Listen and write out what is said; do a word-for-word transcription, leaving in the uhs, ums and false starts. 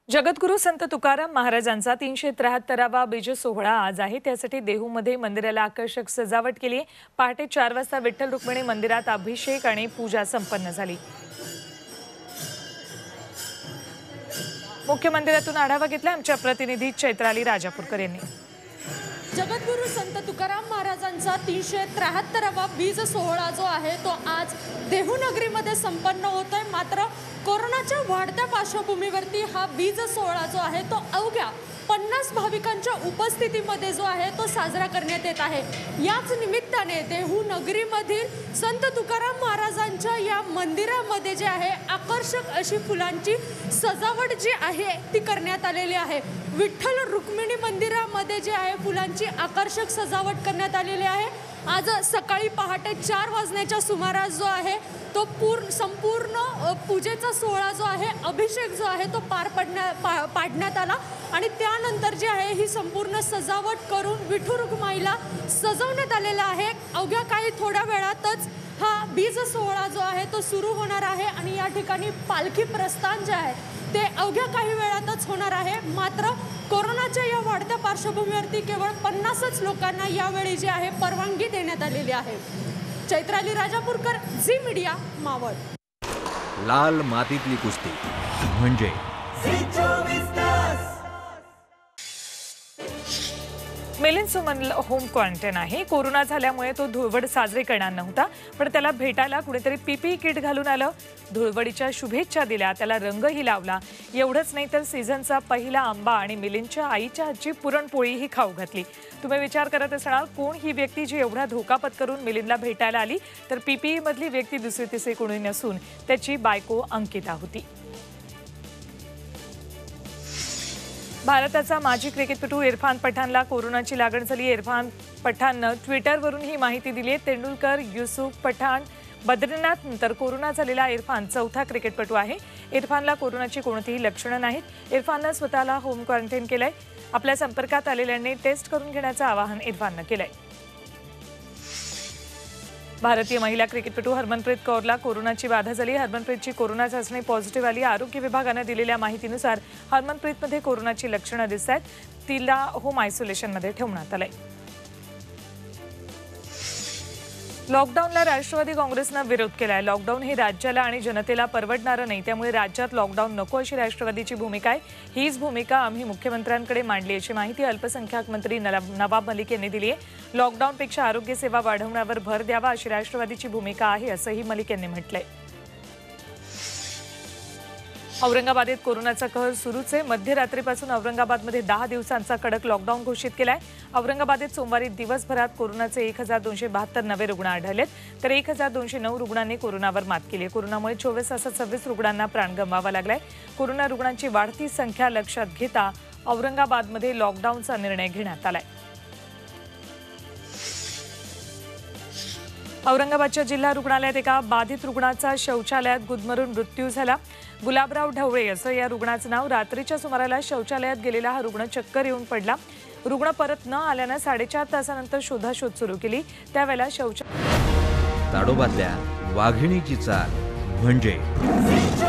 जगद्गुरू संत तुकाराम महाराजांचा तीनशे त्र्याहत्तरावा बीज सोहळा आज आहे। त्यासाठी देहूमध्ये मंदिराला आकर्षक सजावट केली। पहाटे चार वाजता विठ्ठल रुक्मिणी मंदिरात अभिषेक आणि पूजा संपन्न झाली। मुख्य मंदिरातून आढावा घेतला आमच्या प्रतिनिधी चैत्राली राजापूरकर यांनी। जगद्गुरू संत तुकाराम महाराजांचा तीनशे त्र्याहत्तरावा बीज सोहळा जो आहे तो आज देहू नगरीमध्ये संपन्न होतोय। मात्र कोरोनाच्या वाढत्या पार्श्वभूमीवरती हा बीज सोहळा जो आहे तो अवघ्या पन्नास भाविकांच्या उपस्थितीमध्ये जो आहे तो साजरा करण्यात येत आहे। याच निमित्ताने देहू नगरीमधील संत तुकाराम महाराजांच्या या मंदिरामध्ये जे आहे आकर्षक अशी फुलांची सजावट जी आहे ती करण्यात आलेली आहे। विठ्ठल रुक्मिणी मंदिरामध्ये जे आहे फुलांची आकर्षक सजावट करण्यात आलेली आहे। आज सकाळी पहाटे चार वाजण्याच्या सुमारास जो आहे तो पूर्ण संपूर्ण पूजेचा सोहळा जो आहे अभिषेक जो आहे तो पार पडण्या पा, पाडण्यात आला आणि त्यानंतर जे आहे ही संपूर्ण सजावट करून विठू रुक्माईला सजवण्यात आलेला आहे। अवघ्या काही थोड्या वेळातच हा बीज सोहळा जो आहे तो सुरू होणार आहे आणि या ठिकाणी पालखी प्रस्थान जे आहे ते अवघ्या काही वेळातच होणार आहे। मात्र कोरोनाच्या या वाढत्या पार्श्वभूमीवरती केवळ पन्नासच लोकांना यावेळी जे आहे परवानगी देण्यात आलेली आहे। चैत्राली राजापूरकर, झी मीडिया, मावळ। लाल मातीतली कुस्ती म्हणजे मिलिंद सुमन होम क्वारंटाईन आहे। कोरोना झाल्यामुळे तो धुळवड साजरी करणार नव्हता, पण त्याला भेटायला कुणीतरी पीपीई किट घालून आलं, धुळवडीच्या शुभेच्छा दिल्या, त्याला रंगही लावला। एवढंच नाही तर सीझनचा पहिला आंबा आणि मिलिंदच्या आईच्या हातची पुरणपोळीही खाऊ घातली। तुम्ही विचार करत असणार कोण ही व्यक्ती जी एवढा धोका पत्करून मिलिंदला भेटायला आली? तर पीपीई मधली व्यक्ती दुसरी तिसरी कोणी नसून त्याची बायको अंकिता होती। भारताचा माजी क्रिकेटपटू इरफान पठाणला कोरोनाची लागण झाली। इरफान पठाणनं ट्विटरवरून ही माहिती दिली आहे। तेंडुलकर, युसुफ पठाण, बद्रीनाथ नंतर कोरोना झालेला इरफान चौथा क्रिकेटपटू आहे। इरफानला कोरोनाची कोणतीही लक्षणं नाहीत। इरफाननं स्वतःला होम क्वारंटाईन केलंय। आपल्या संपर्कात आलेल्यांनी टेस्ट करून घेण्याचं आवाहन इरफाननं केलंय। भारतीय महिला क्रिकेटपटू हरमनप्रीत कौरला कोरोनाची बाधा झाली। हरमनप्रीतची कोरोना चाचणी पॉझिटिव्ह आली। आरोग्य विभागाने दिलेल्या माहितीनुसार हरमनप्रीतमध्ये कोरोनाची लक्षणं दिसत आहेत। तिला होम आयसोलेशनमध्ये ठेवण्यात आलंय। लॉकडाऊनला राष्ट्रवादी काँग्रेसनं विरोध केलाय। लॉकडाऊन हे राज्याला आणि जनतेला परवडणारं नाही, त्यामुळे राज्यात लॉकडाऊन नको अशी राष्ट्रवादीची भूमिका आहे। हीच भूमिका आम्ही मुख्यमंत्र्यांकडे मांडली अशी माहिती अल्पसंख्याक मंत्री नवाब मलिक यांनी दिली आहे। लॉकडाऊनपेक्षा आरोग्य सेवा वाढवण्यावर भर द्यावा अशी राष्ट्रवादीची भूमिका आहे असंही मलिक यांनी म्हटलंय। औरंगाबादेत कोरोनाचा कहर सुरूच आहे। मध्यरात्रीपासून औरंगाबादमध्ये दहा दिवसांचा कडक लॉकडाऊन घोषित केलाय। औरंगाबादेत सोमवारी दिवसभरात कोरोनाचे एक हजार दोनशे बहात्तर नवे रुग्ण आढळलेत, तर एक हजार दोनशे नऊ रुग्णांनी कोरोनावर मात केली आहे। कोरोनामुळे चोवीस तासात सव्वीस रुग्णांना प्राण गमवावा लागलाय। कोरोना रुग्णांची वाढती संख्या लक्षात घेता औरंगाबादमध्ये लॉकडाऊनचा निर्णय घेण्यात आलाय। औरंगाबादच्या जिल्हा रुग्णालयात एका बाधित रुग्णाचा शौचालयात गुदमरून मृत्यू झाला। गुलाबराव ढवळे असं या रुग्णाचं नाव। रात्रीच्या सुमाराला शौचालयात गेलेला हा रुग्ण चक्कर येऊन पडला। रुग्ण परत न आल्यानं साडेचार तासानंतर शोधाशोध सुरू केली। त्यावेळेला शौचालय ताडोबातल्या वाघिणीची चाल म्हणजे